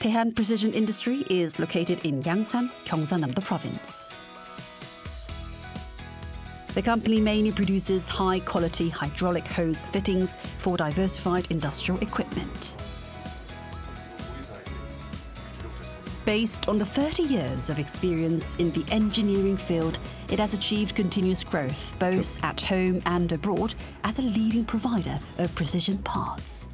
Taehan Precision Industry is located in Yangsan, Gyeongsang-namdo Province. The company mainly produces high-quality hydraulic hose fittings for diversified industrial equipment. Based on the 30 years of experience in the engineering field, it has achieved continuous growth both at home and abroad as a leading provider of precision parts.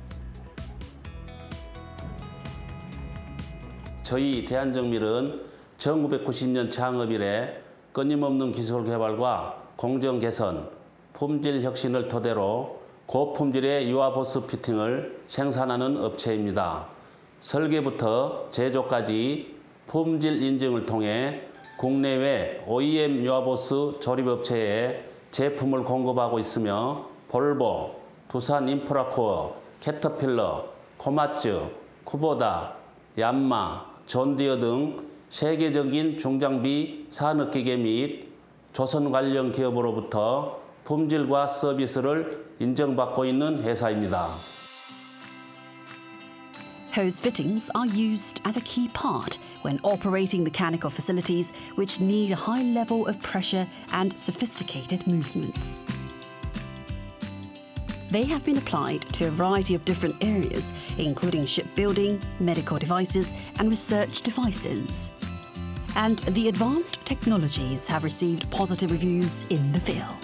저희 대한정밀은 1990년 창업 이래 끊임없는 기술 개발과 공정 개선, 품질 혁신을 토대로 고품질의 유아보스 피팅을 생산하는 업체입니다. 설계부터 제조까지 품질 인증을 통해 국내외 OEM 유아보스 조립업체에 제품을 공급하고 있으며 볼보, 두산 인프라코어, 캐터필러, 코마츠, 쿠보다, 얀마, 존디어 등 세계적인 중장비 산업기계 및 조선 관련 기업으로부터 품질과 서비스를 인정받고 있는 회사입니다. Hose fittings are used as a key part when operating mechanical facilities which need a high level of pressure and sophisticated movements. They have been applied to a variety of different areas, including shipbuilding, medical devices, and research devices. And the advanced technologies have received positive reviews in the field.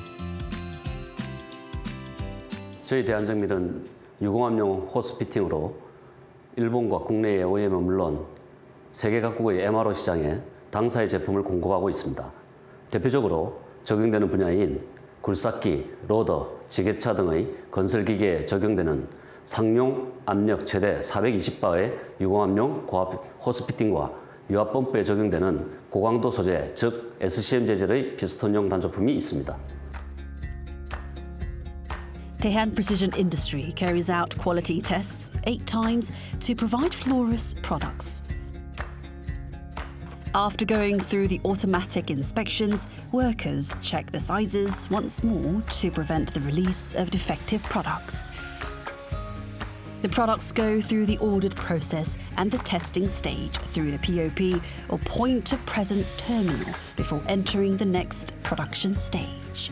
저희 대한정밀은 유공업용 호스 피팅으로 일본과 국내의 OEM은 물론 세계 각국의 MRO 시장에 당사의 제품을 공급하고 있습니다. 대표적으로 적용되는 분야인 굴삭기, 로더, 지게차 등의 건설기계에 적용되는 상용 압력 최대 420바의 유공압용 고압 호스 피팅과 유압 펌프에 적용되는 고강도 소재, 즉 SCM 재질의 피스톤용 단조품이 있습니다. Taehan Precision Industry carries out quality tests 8 times to provide flawless products. After going through the automatic inspections, workers check the sizes once more to prevent the release of defective products. The products go through the ordered process and the testing stage through the POP or point of presence terminal before entering the next production stage.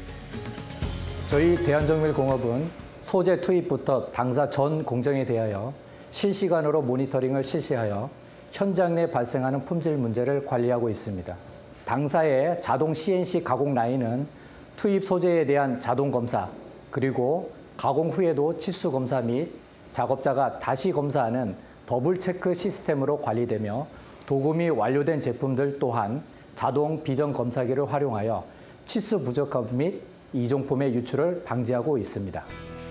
저희 대한정밀공업은 소재 투입부터 당사 전 공정에 대하여 실시간으로 모니터링을 실시하여 현장 내 발생하는 품질 문제를 관리하고 있습니다. 당사의 자동 CNC 가공 라인은 투입 소재에 대한 자동 검사, 그리고 가공 후에도 치수 검사 및 작업자가 다시 검사하는 더블 체크 시스템으로 관리되며 도금이 완료된 제품들 또한 자동 비전 검사기를 활용하여 치수 부적합 및 이종품의 유출을 방지하고 있습니다.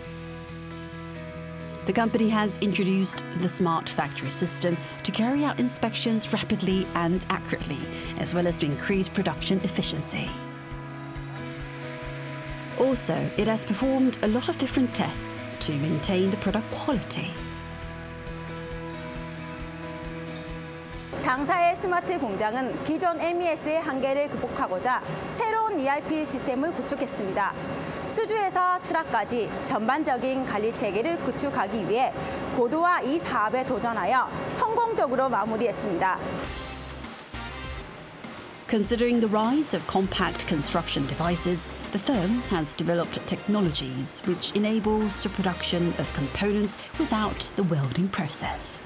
The company has introduced the Smart Factory system to carry out inspections rapidly and accurately, as well as to increase production efficiency. Also, it has performed a lot of different tests to maintain the product quality. 당사의 스마트 공장은 기존 MES의 한계를 극복하고자 새로운 ERP 시스템을 구축했습니다. 수주에서 출하까지 전반적인 관리 체계를 구축하기 위해 고도화 이 사업에 도전하여 성공적으로 마무리했습니다. Considering the rise of compact construction devices, the firm has developed technologies which enables the production of components without the welding process.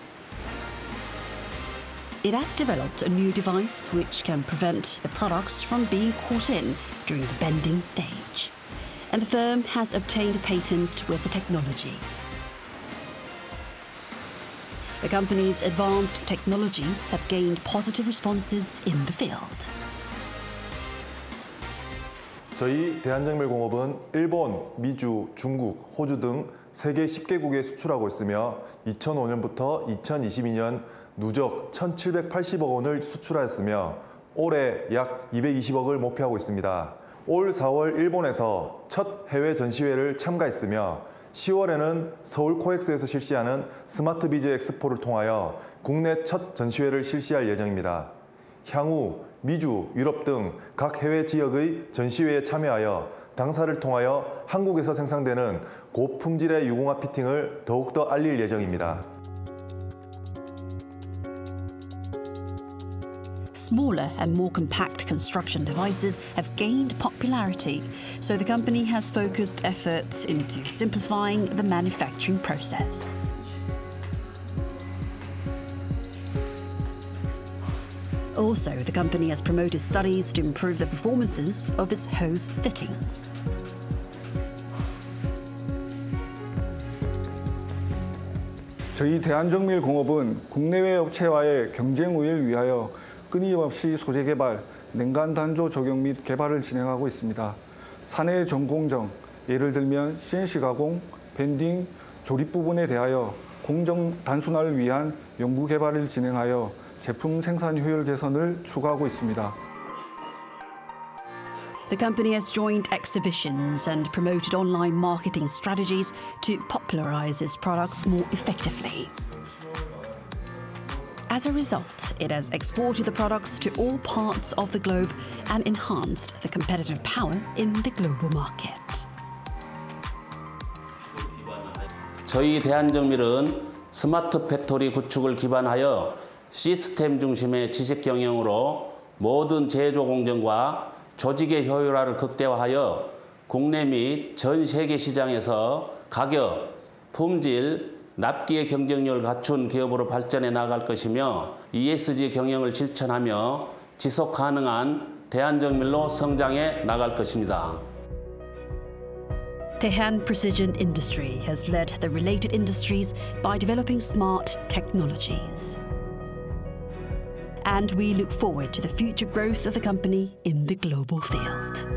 It has developed a new device which can prevent the products from being caught in during the bending stage. And the firm has obtained a patent with the technology. The company's advanced technologies have gained positive responses in the field. 저희 대한정밀공업은 일본, 미주, 중국, 호주 등 세계 10개국에 수출하고 있으며 2005년부터 2022년 누적 1,780억 원을 수출하였으며 올해 약 220억을 목표하고 있습니다. 올 4월 일본에서 첫 해외 전시회를 참가했으며 10월에는 서울 코엑스에서 실시하는 스마트 비즈 엑스포를 통하여 국내 첫 전시회를 실시할 예정입니다. 향후 미주, 유럽 등 각 해외 지역의 전시회에 참여하여 당사를 통하여 한국에서 생산되는 고품질의 유공합 피팅을 더욱더 알릴 예정입니다. 'The company has introduced the Smart Factory system to carry out inspections rapidly and accurately, as well as to increase production efficiency. Also, it has performed a lot of different tests to maintain the product quality. Smaller and more compact construction devices have gained popularity, so the company has focused efforts into simplifying the manufacturing process. Also, the company has promoted studies to improve the performances of its hose fittings. 저희 대한정밀공업은 국내외 업체와의 경쟁 우위를 위하여 끊임없이 소재 개발, 냉간 단조 적용 및 개발을 진행하고 있습니다. 사내 전공정, 예를 들면 CNC 가공, 밴딩, 조립 부분에 대하여 공정 단순화를 위한 연구 개발을 진행하여 제품 생산 효율 개선을 추구하고 있습니다. The company has joined exhibitions and promoted online marketing strategies to popularize its products more effectively. As a result, it has exported the products to all parts of the globe and enhanced the competitive power in the global market. 저희 대한정밀은 스마트 팩토리 구축을 기반하여 시스템 중심의 지식 경영으로 모든 제조 공정과 조직의 효율화를 극대화하여 국내 및 전 세계 시장에서 가격, 품질, 납기의 경쟁력을 갖춘 기업으로 발전해 나갈 것이며 ESG 경영을 실천하며 지속 가능한 대한정밀로 성장해 나갈 것입니다. Tehan Precision Industry has led the related industries by developing smart technologies. And we look forward to the future growth of the company in the global field.